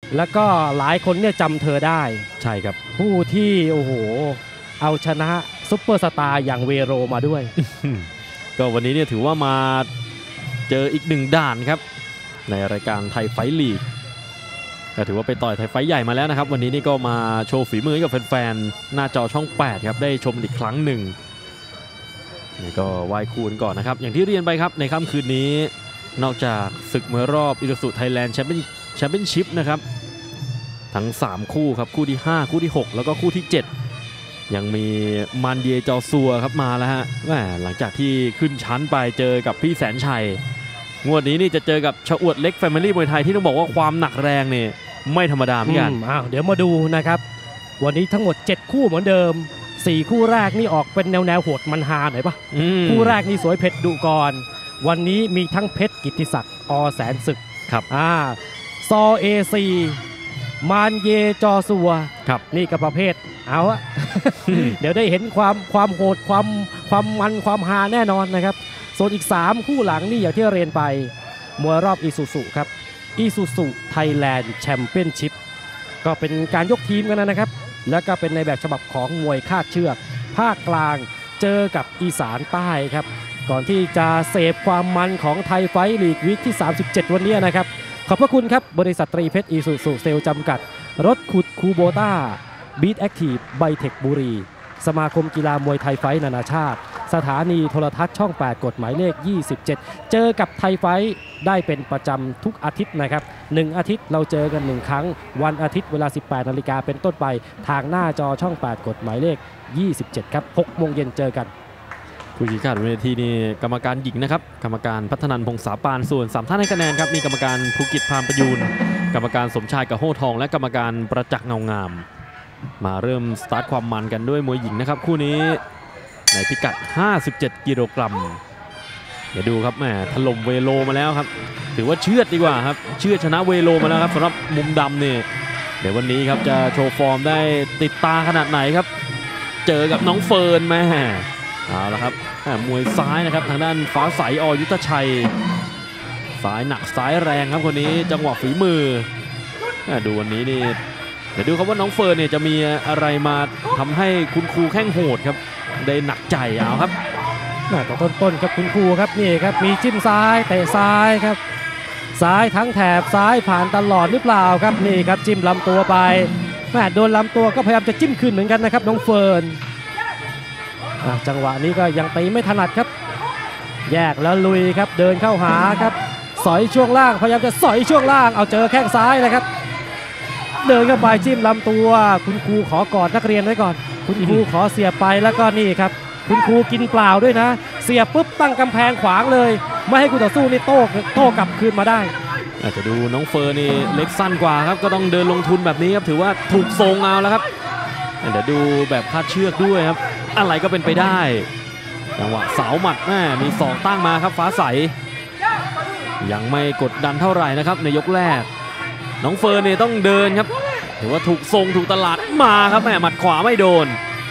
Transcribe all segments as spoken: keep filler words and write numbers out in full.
แล้วก็หลายคนเนี่ยจำเธอได้ใช่ครับผู้ที่โอ้โหเอาชนะซุปเปอร์สตาร์อย่างเวโรมาด้วยก็วันนี้เนี่ยถือว่ามาเจออีกหนึ่งด่านครับในรายการไทยไฟท์ลีกก็ถือว่าไปต่อยไทยไฟท์ใหญ่มาแล้วนะครับวันนี้นี่ก็มาโชว์ฝีมือให้กับแฟนๆหน้าจอช่องแปดครับได้ชมอีกครั้งหนึ่งนี่ก็ไหว้ครูกันก่อนนะครับอย่างที่เรียนไปครับในค่ำคืนนี้นอกจากศึกมวยรอบอิรุสุไทยแลนด์แชมเปี้ยนแชมเปี้ยนชิพนะครับทั้งสามคู่ครับคู่ที่ห้าคู่ที่หกแล้วก็คู่ที่เจ็ดยังมีมันเยจอซัวครับมาแล้วฮะแหมหลังจากที่ขึ้นชั้นไปเจอกับพี่แสนชัยงวดนี้นี่จะเจอกับชอวดเล็กแฟมิลี่มวยไทยที่ต้องบอกว่าความหนักแรงเนี่ยไม่ธรรมดาเหมือนกันอ้าวเดี๋ยวมาดูนะครับวันนี้ทั้งหมดเจ็ดคู่เหมือนเดิมสี่คู่แรกนี่ออกเป็นแนวแนวโหดมันฮาหน่อยปะคู่แรกนี่สวยเผ็ดดุก่อนวันนี้มีทั้งเพชรกิตติศักดิ์อแสนศึกครับอ่าซอเอซีมานเยจอซัวครับนี่ก็ประเภทเอาอะ เดี๋ยวได้เห็นความความโหดความความมันความฮาแน่นอนนะครับส่วนอีกสามคู่หลังนี่อย่างที่เรียนไปมวยรอบอีซูซุครับอีซูซุไทยแลนด์แชมเปี้ยนชิพก็เป็นการยกทีมกันนะครับแล้วก็เป็นในแบบฉบับของมวยคาดเชือกภาคกลางเจอกับอีสานใต้ครับก่อนที่จะเสพความมันของไทยไฟท์ลีกวีคที่สามสิบเจ็ดวันนี้นะครับขอบพระคุณครับบริษัทตรีเพชรอีซูซุเซลจำกัดรถขุดคูโบต้าบีทแอคทีฟไบเทคบุรีสมาคมกีฬามวยไทยไฟท์นานาชาติสถานีโทรทัศน์ช่องแปดกฎหมายเลขยี่สิบเจ็ดเจอกับไทยไฟท์ได้เป็นประจำทุกอาทิตย์นะครับหนึ่งอาทิตย์เราเจอกันหนึ่งครั้งวันอาทิตย์เวลาสิบแปดนาฬิกาเป็นต้นไปทางหน้าจอช่องแปดกฎหมายเลขยี่สิบเจ็ดครับหกโมงเย็นเจอกันผู้ชี้ขาดเวทีนี่กรรมการหญิงนะครับกรรมการพัฒนันพงษาปานส่วนสามท่านให้คะแนนครับมีกรรมการภูกิจพามประยูนกรรมการสมชายกับโฮทองและกรรมการประจักษ์เงางามมาเริ่มสตาร์ทความมันกันด้วยมวยหญิงนะครับคู่นี้ในพิกัดห้าสิบเจ็ดกิโลกรัมเดี๋ยวดูครับแหมถล่มเวโลมาแล้วครับถือว่าเชื่อดดีกว่าครับเชื่อชนะเวโลมาแล้วครับสำหรับมุมดำเนี่ยเดี๋ยววันนี้ครับจะโชว์ฟอร์มได้ติดตาขนาดไหนครับเจอกับน้องเฟิร์นแม่เอาละครับมวยซ้ายนะครับทางด้านฟ้าใสอยุทธชัยซ้ายหนักซ้ายแรงครับคนนี้จังหวะฝีมือดูวันนี้นี่เดี๋ยวดูครับว่าน้องเฟิร์นเนี่ยจะมีอะไรมาทำให้คุณครูแข้งโหดครับได้หนักใจเอาครับน่าจะต้นๆครับคุณครูครับนี่ครับมีจิ้มซ้ายเตะซ้ายครับซ้ายทั้งแถบซ้ายผ่านตลอดหรือเปล่าครับนี่ครับจิ้มลำตัวไปแม่โดนลำตัวก็พยายามจะจิ้มคืนเหมือนกันนะครับน้องเฟิร์นจังหวะนี้ก็ยังตีไม่ถนัดครับแยกแล้วลุยครับเดินเข้าหาครับสอยช่วงล่างพยายามจะสอยช่วงล่างเอาเจอแข้งซ้ายเลยครับเดินเข้าไปจิ้มลำตัวคุณครูขอกอดนักเรียนไว้ก่อนคุณครูขอเสียบไปแล้วก็นี่ครับคุณครูกินเปล่าด้วยนะเสียบปุ๊บตั้งกำแพงขวางเลยไม่ให้คู่ต่อสู้นี่โต้โต้กลับคืนมาได้อาจจะดูน้องเฟิร์นนี่เล็กสั้นกว่าครับก็ต้องเดินลงทุนแบบนี้ครับถือว่าถูกทรงเอาแล้วครับเดี๋ยวดูแบบคาดเชือกด้วยครับอะไรก็เป็นไปได้จังหวะเสาหมัดแม่มีศอกตั้งมาครับฟ้าใสยังไม่กดดันเท่าไหร่นะครับในยกแรกน้องเฟิร์นเนี่ยต้องเดินครับถือว่าถูกทรงถูกตลาดมาครับแม่หมัดขวาไม่โดน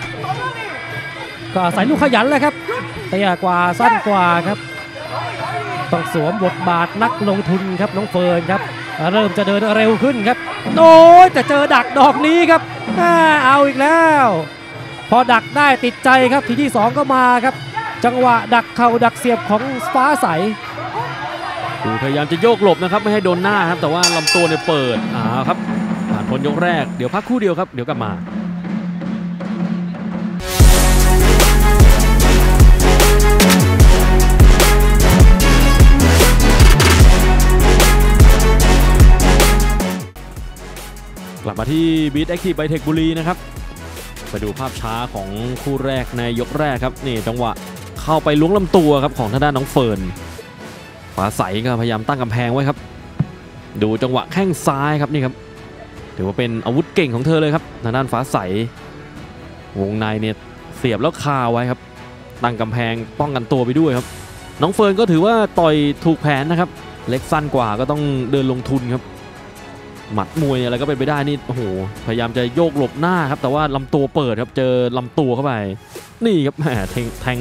ก็ใส่ลูกขยันเลยครับเตี้ยกว่าสั้นกว่าครับต้องสวมบทบาทนักลงทุนครับน้องเฟิร์นครับเริ่มจะเดินเร็วขึ้นครับโอ้ยจะเจอดักดอกนี้ครับเอาอีกแล้วพอดักได้ติดใจครับทีที่สองก็มาครับจังหวะดักเข่าดักเสียบของฟ้าใสพยายามจะโยกหลบนะครับไม่ให้โดนหน้าครับแต่ว่าลำตัวเนี่ยเปิดอ่าครับผ่านพ้นยกแรกเดี๋ยวพักคู่เดียวครับเดี๋ยวกลับมากลับมาที่บีทแอคทีฟไบเทคบุรีนะครับไปดูภาพช้าของคู่แรกในยกแรกครับนี่จังหวะเข้าไปล้วงลำตัวครับของทางด้านน้องเฟิร์นฟ้าใสก็พยายามตั้งกำแพงไว้ครับดูจังหวะแข้งซ้ายครับนี่ครับถือว่าเป็นอาวุธเก่งของเธอเลยครับทางด้านฟ้าใสวงในเนี่ยเสียบแล้วคาไว้ครับตั้งกำแพงป้องกันตัวไปด้วยครับน้องเฟิร์นก็ถือว่าต่อยถูกแผนนะครับเล็กสั้นกว่าก็ต้องเดินลงทุนครับหมัดมวยอะไรก็เป็นไปได้นี่โอ้โหพยายามจะโยกหลบหน้าครับแต่ว่าลำตัวเปิดครับเจอลำตัวเข้าไปนี่ครับแหมแทงแทง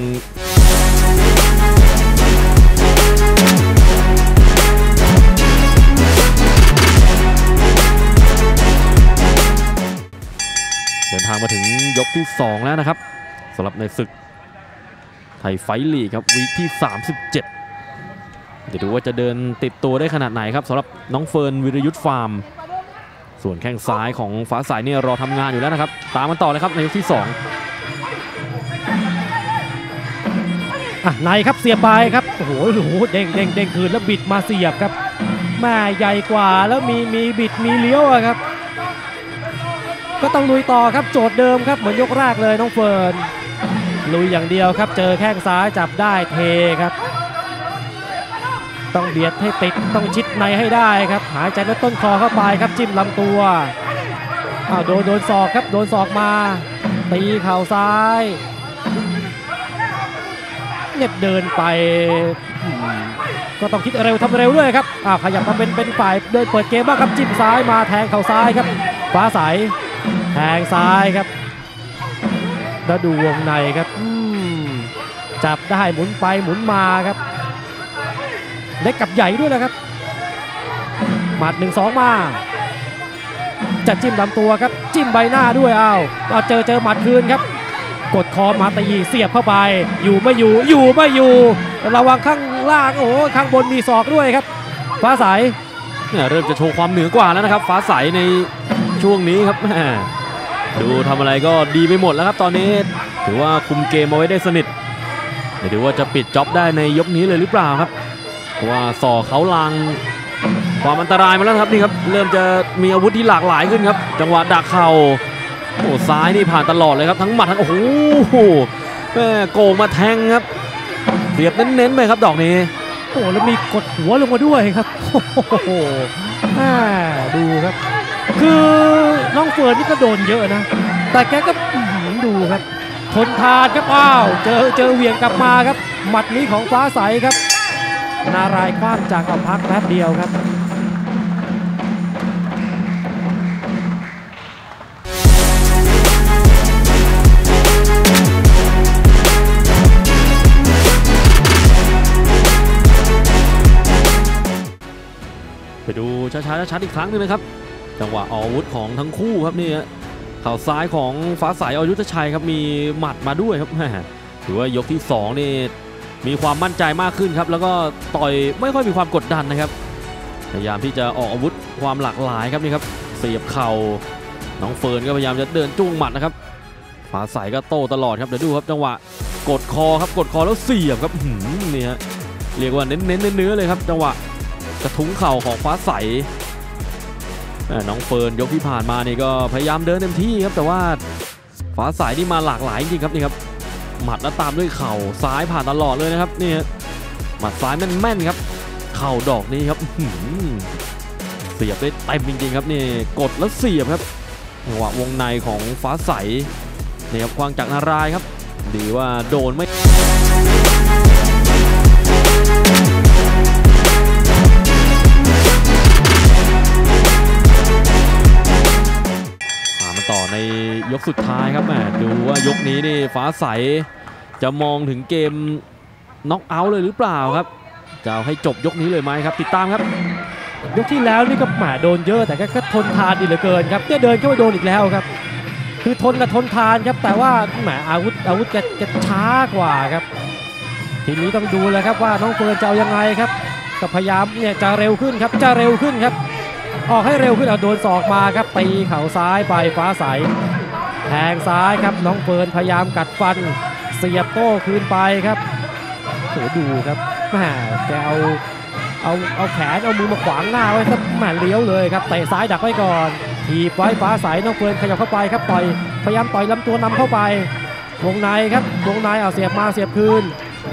ทางมาถึงยกที่สองแล้วนะครับสำหรับในศึกไทยไฟท์ลีกครับวีคที่สามสิบเจ็ดเดี๋ยวดูว่าจะเดินติดตัวได้ขนาดไหนครับสำหรับน้องเฟิร์นวิรยุทธฟาร์มส่วนแข้งซ้ายของฟ้าใสเนี่ยรอทำงานอยู่แล้วนะครับตามมันต่อเลยครับในยกที่สองอ่ะในครับเสียบไปครับโอ้โหโอ้โหเด้งเด้งเด้งคืนแล้วบิดมาเสียบครับแม่ใหญ่กว่าแล้วมีมีบิดมีเลี้ยวอะครับก็ต้องลุยต่อครับโจทย์เดิมครับเหมือนยกแรกเลยน้องเฟิร์นลุยอย่างเดียวครับเจอแข้งซ้ายจับได้เทครับต้องเบียดให้ติดต้องชิดในให้ได้ครับหายใจลดต้นคอเข้าไปครับจิ้มลำตัวอ้าวโดนโดนศอกครับโดนศอกมาตีเข่าซ้ายเนี่ยเดินไปก็ต้องคิดเร็วทำเร็วด้วยครับอ้าวขยับมาเป็นเป็นฝ่ายเดินเปิดเกมบ้างครับจิ้มซ้ายมาแทงเข่าซ้ายครับฟ้าใสแทงซ้ายครับแล้วดูวงในครับจับได้หมุนไปหมุนมาครับเล็กกับใหญ่ด้วยนะครับหมัดหนึ่งสองมาจะจิ้มลำตัวครับจิ้มใบหน้าด้วยอ้าวเอาเจอเจอหมัดคืนครับกดคอมาตีเสียบเข้าไปอยู่ไม่อยู่อยู่ไม่อยู่ระวังข้างล่างโอ้ข้างบนมีศอกด้วยครับฟ้าใสเนี่ยเริ่มจะโชว์ความเหนือกว่าแล้วนะครับฟ้าใสในช่วงนี้ครับดูทำอะไรก็ดีไปหมดแล้วครับตอนนี้ถือว่าคุมเกมเอาไว้ได้สนิทเดี๋ยวดูว่าจะปิดจ็อบได้ในยกนี้เลยหรือเปล่าครับเพราะว่าศอกเขาลังความอันตรายมาแล้วครับนี่ครับเริ่มจะมีอาวุธที่หลากหลายขึ้นครับจังหวะดักเข่าโอ้ซ้ายนี่ผ่านตลอดเลยครับทั้งหมัดทั้งโอ้โหแม่โกงมาแทงครับเสียบเน้นๆไปครับดอกนี้โอ้แล้วมีกดหัวลงมาด้วยครับโอ้โหดูครับคือน้องเฟิร์นนี่ก็โดนเยอะนะแต่แกก็ดูครับทนทานครับอ้าวเจอเจอเหวี่ยงกลับมาครับหมัดนี้ของฟ้าใสครับนารายณ์คว้างจากเอาพักแป๊บเดียวครับไปดูช้าๆชัดๆอีกครั้งนึงนะครับจังหวะอาวุธของทั้งคู่ครับนี่เข่าซ้ายของฟ้าใสอยุธชัยครับมีหมัดมาด้วยครับถือว่ายกที่สองนี่มีความมั่นใจมากขึ้นครับแล้วก็ต่อยไม่ค่อยมีความกดดันนะครับพยายามที่จะออกอาวุธความหลากหลายครับนี่ครับเสียบเข่าน้องเฟิร์นก็พยายามจะเดินจ้วงหมัดนะครับฟ้าใสก็โต้ตลอดครับเดี๋ยวดูครับจังหวะกดคอครับกดคอแล้วเสียบครับนี่ฮะเรียกว่าเน้นๆเนื้อเลยครับจังหวะกระทุ้งเข่าของฟ้าใสน้องเฟิร์นยกที่ผ่านมานี่ก็พยายามเดินเต็มที่ครับแต่ว่าฟ้าใสนี่มาหลากหลายจริงครับนี่ครับหมัดแล้วตามด้วยเข่าซ้ายผ่านตลอดเลยนะครับนี่หมัดซ้ายแม่นๆครับเข่าดอกนี้ครับเสียบได้เต็มจริงๆครับนี่กดแล้วเสียบครับจังหวะวงในของฟ้าใสนี่ครับควางจากนารายณ์ครับดีว่าโดนไม่ต่อในยกสุดท้ายครับแหมดูว่ายกนี้นี่ฟ้าใสจะมองถึงเกมน็อกเอาท์เลยหรือเปล่าครับจะเอาให้จบยกนี้เลยไหมครับติดตามครับยกที่แล้วนี่ก็แหมโดนเยอะแต่ก็ทนทานดีเหลือเกินครับเนี่ยเดินก็ไม่โดนอีกแล้วครับคือทนกับทนทานครับแต่ว่าแหมอาวุธอาวุธจะช้ากว่าครับทีนี้ต้องดูเลยครับว่าน้องเฟิร์นจะเอายังไงครับก็พยายามเนี่ยจะเร็วขึ้นครับจะเร็วขึ้นครับออกให้เร็วขึ้นเอาโดนศอกมาครับตีเข่าซ้ายไปฟ้าใสแทงซ้ายครับน้องเฟิร์นพยายามกัดฟันเสียบโต้คืนไปครับโหดูครับแหมแกเอาเอาเอาแขนเอามือมาขวางหน้าไว้ครับแหมเลี้ยวเลยครับเตะซ้ายดักไว้ก่อนถีบไว้ฟ้าใสน้องเฟิร์นขยับเข้าไปครับต่อยพยายามต่อยลำตัวนำเข้าไปวงในครับวงในเอาเสียบมาเสียบคืน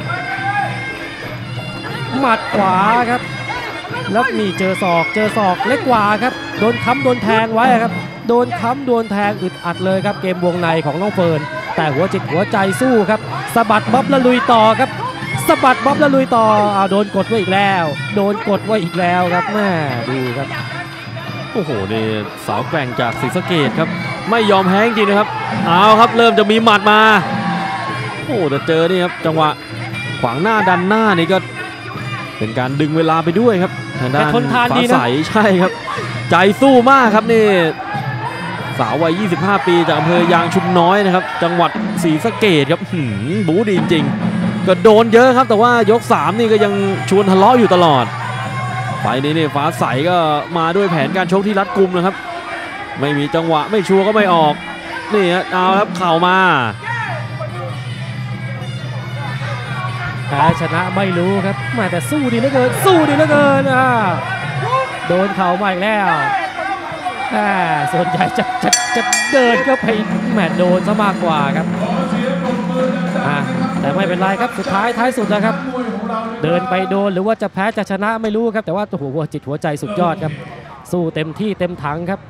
หมัดขวาครับแล้วนี่เจอศอกเจอศอกเล็กกว่าครับโดนค้ำโดนแทงไว้ครับโดนค้ำโดนแทงอึดอัดเลยครับเกมวงในของน้องเฟิร์นแต่หัวจิตหัวใจสู้ครับสะบัดบ๊อบแล้วลุยต่อครับสะบัดบ๊อบแล้วลุยต่อเอาโดนกดไว้อีกแล้วโดนกดไว้อีกแล้วครับแม่ดูครับโอ้โหนี่สาวแกร่งจากศรีสะเกษครับไม่ยอมแพ้จริงนะครับเอาครับเริ่มจะมีหมัดมาโอ้แต่เจอนี่ครับจังหวะขวางหน้าดันหน้านี่ก็เป็นการดึงเวลาไปด้วยครับทางด้านฟ้าใสใช่ครับใจสู้มากครับนี่สาววัย ยี่สิบห้า ปีจากอำเภอยางชุมน้อยนะครับจังหวัดศรีสะเกษครับหืมบู๊ดีจริงๆก็โดนเยอะครับแต่ว่ายกสามนี่ก็ยังชวนทะเลาะอยู่ตลอดไฟล์นี้นี่ฟ้าใสก็มาด้วยแผนการชกที่รัดกุมนะครับไม่มีจังหวะไม่ชัวร์ก็ไม่ออกนี่ฮะเอาครับเข่ามาแพ้ชนะไม่รู้ครับแม่แต่สู้ดีเหลือเกินสู้ดีเหลือเกินอ่ะโดนเข่ามาอีกแล้วอ่าส่วนใหญ่จะจะจะเดินก็ไปแมตช์โดนซะมากกว่าครับอ่าแต่ไม่เป็นไรครับสุดท้ายท้ายสุดนะครับเดินไปโดนหรือว่าจะแพ้จะชนะไม่รู้ครับแต่ว่าตัวหัวจิตหัวใจสุดยอดครับสู้เต็มที่เต็มถังครับ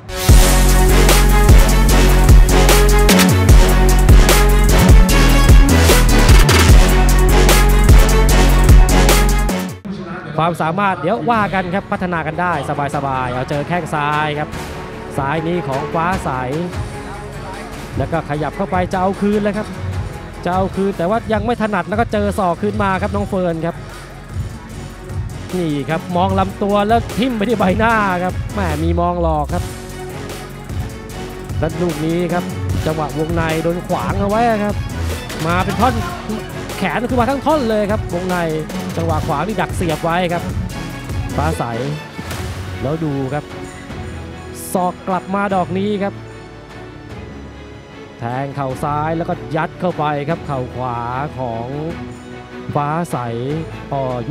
ความสามารถเดี๋ยวว่ากันครับพัฒนากันได้สบายๆเอาเจอแข้งซ้ายครับซ้ายนี้ของฟ้าใสแล้วก็ขยับเข้าไปจะเอาคืนเลยครับจะเอาคืนแต่ว่ายังไม่ถนัดแล้วก็เจอศอกคืนมาครับน้องเฟิร์นครับนี่ครับมองลำตัวแล้วทิ่มไปที่ใบหน้าครับแหมมีมองหลอกครับแล้วลูกนี้ครับจังหวะวงในโดนขวางเอาไว้ครับมาเป็นท่อนแขนคือมาทั้งท่อนเลยครับวงในจังหวะขวางนี่ดักเสียบไว้ครับฟ้าใสแล้วดูครับศอกกลับมาดอกนี้ครับแทงเข่าซ้ายแล้วก็ยัดเข้าไปครับเข่าขวาของฟ้าใสอยุ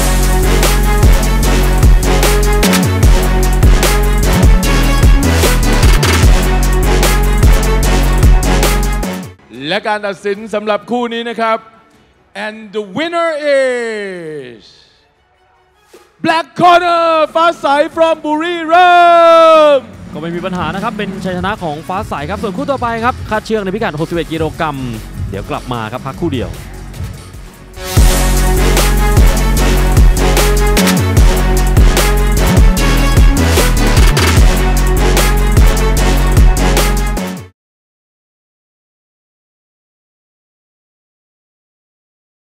และการตัดสินสำหรับคู่นี้นะครับ and the winner is Black Corner ฟ้าใส from บุรีรัมย์ก็ไม่มีปัญหานะครับเป็นชัยชนะของฟ้าใสครับส่วนคู่ต่อไปครับคาดเชือกในพิกัดหกสิบเอ็ดกิโลกรัมเดี๋ยวกลับมาครับพักคู่เดียว